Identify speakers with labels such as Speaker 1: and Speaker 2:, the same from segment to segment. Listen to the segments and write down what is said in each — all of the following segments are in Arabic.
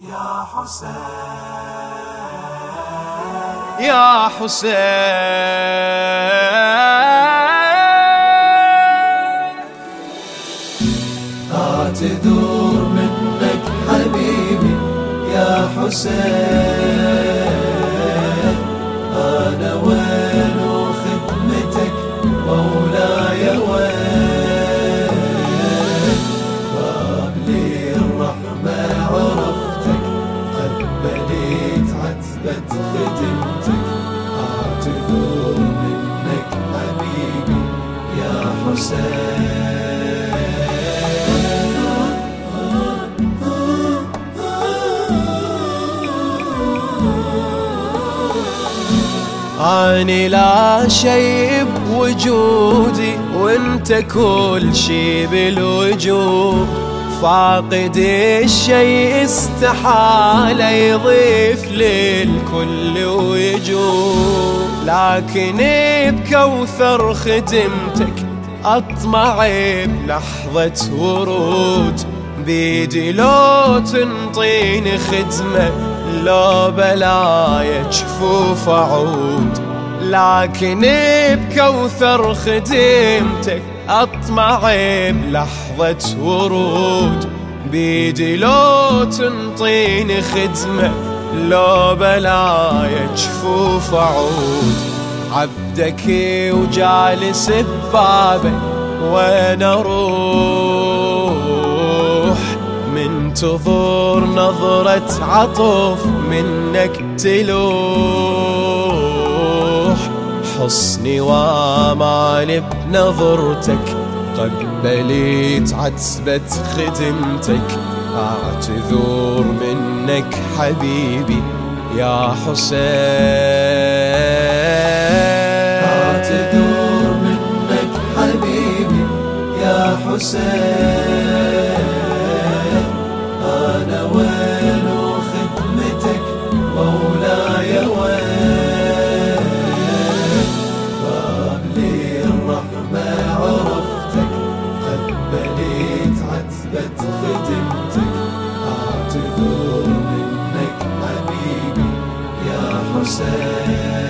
Speaker 1: يا حسين
Speaker 2: يا حسين
Speaker 1: اعتذر منك حبيبي يا حسين، أنا وين وخدمتك مولاي وين؟ قبلي الرحمة عرفتك، قبليت عتبة خدمتك. اعتذر منك حبيبي يا حسين.
Speaker 2: أني لا شيء بوجودي وانت كل شي بالوجود، فاقد الشيء استحال يضيف للكل ويجود، لكن بكوثر ختمتك أطمع بلحظة ورود، بيدي لو تنطيني خدمة لو بلايا جفوف أعود، لكن بكوثر خدمتك أطمع بلحظة ورود، بيدي لو تنطيني خدمة لو بلايا جفوف أعود. عبدك وجالس ببابك وين أروح، منتظر نظرة عطف منك تلوح، حسني وامالي بنظرتك قبليت عتبة خدمتك. اعتذر منك حبيبي يا حسين.
Speaker 1: اعتذر منك حبيبي يا حسين، أنا وين وخدمتك مولاي وين؟ قبلي الرحمة عرفتك، قبليت عتبة خدمتك. اعتذر منك حبيبي يا حسين.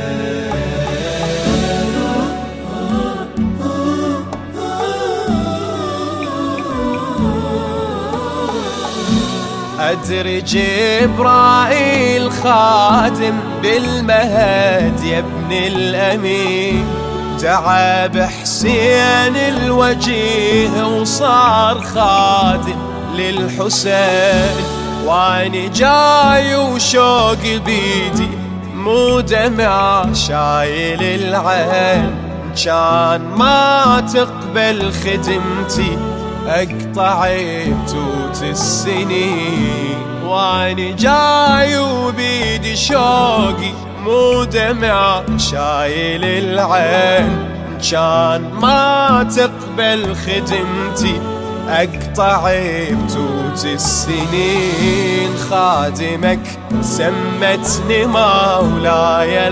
Speaker 2: أدري جبرائيل خادم بالمهد يا ابن الأمين، دعا بحسين الوجيه وصار خادم للحسين، واني جاي وشوق بيدي مو دمع شايل العين، كان ما تقبل خدمتي أقطع بتوت السنين، واني جاي وبيدي شوقي مو دمع شايل العين، كان ما تقبل خدمتي أقطع بتوت السنين. خادمك سمتني مولاي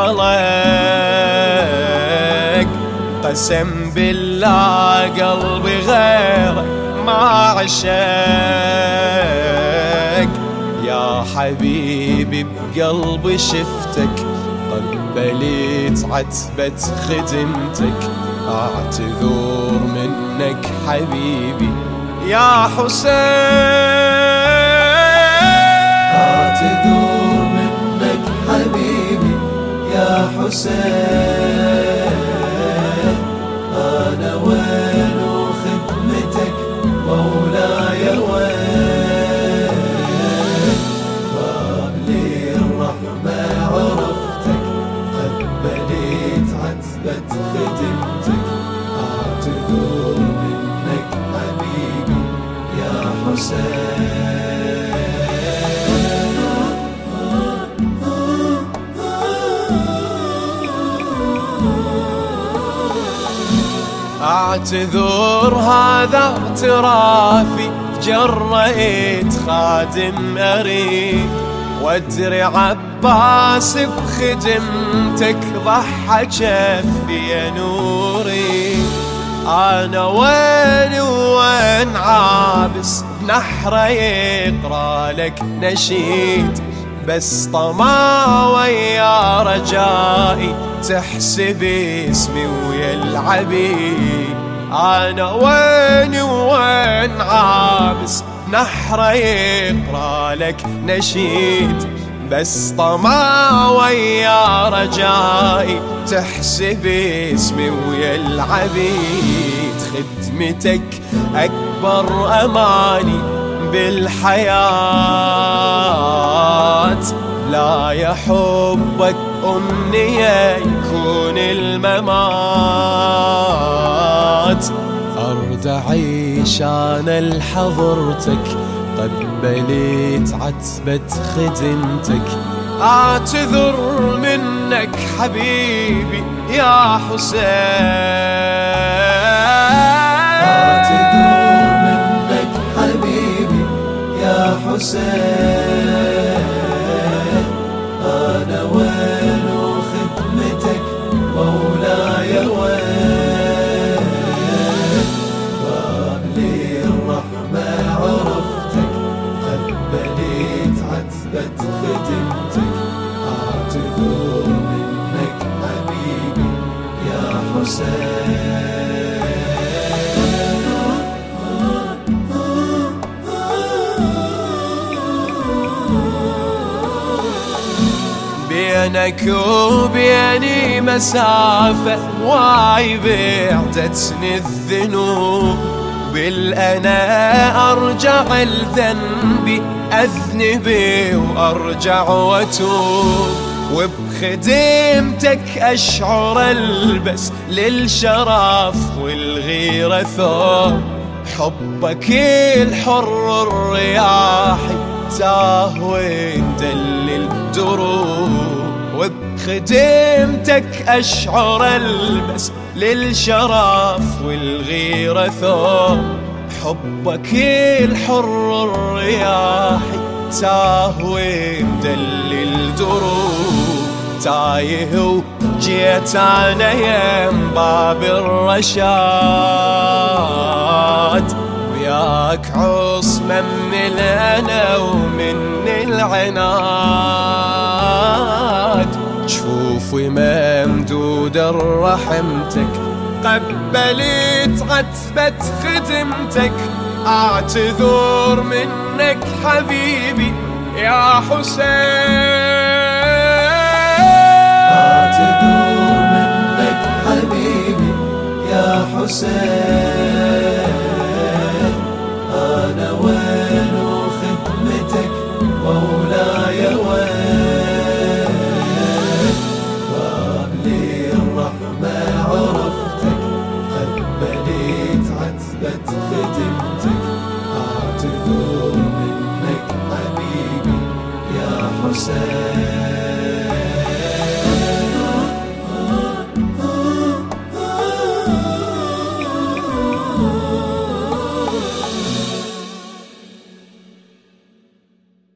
Speaker 2: الخلق، قسم بالله قلبي غيرك ما عشق، يا حبيبي بقلبي شفتك قبليت عتبة خدمتك. اعتذر منك حبيبي يا حسين.
Speaker 1: اعتذر منك حبيبي يا حسين، أنا وين وخدمتك مولاي وين؟ قبلي الرحمة عرفتك، قبليت عتبة خدمتك. اعتذر منك حبيبي يا حسين.
Speaker 2: اعتذر هذا اعترافي، جريت خادم أريد، وادري عباس بخدمتك ضحى جفي يا نوري. أنا وين عابس نحره يقرا لك نشيد، بس طمع ويا رجائي تحسب اسمي ويا العبيد. أنا وين وين عابس نحره يقرا لك نشيد، بس طمع ويا رجائي تحسب اسمي ويا العبيد. خدمتك أكبر أماني بالحياة، لا يا حبك أمنية يكون الممات. أرد أعيش أنا لحضرتك، قبلت عتبة خدمتك. أعتذر منك حبيبي يا حسين،
Speaker 1: أعتذر منك حبيبي يا حسين. أنا وين وخدمتك مولاي وين؟ باب لي الرحمة عرفتك، قبلت عتبة خدمتك. أعتذر منك حبيبي يا حسين.
Speaker 2: بينك وبيني مسافة واي بعدتني الذنوب، بالأنا أرجع لذنبي أذنبي وأرجع وأتوب. وبخدمتك أشعر ألبس للشرف والغيرة ثوب، حبك الحر الرياحي تاهوي دلل دروب. وبخدمتك أشعر ألبس للشرف والغيرة ثوب، حبك الحر الرياحي تاهوي مدلل دروب. تايه وجيت أنا يم باب الرشاد، وياك عصمة من أنا ومن العناد. جفوفي ممدودة رحمتك، قبلت عتبة خدمتك. أعتذر منك حبيبي يا حسين،
Speaker 1: أعتذر منك حبيبي يا حسين. أنا وين وخدمتك مولاي وين؟ باب لي الرحمة عرفتك، قبلت عتبة خدمتك. أعتذر منك حبيبي يا حسين.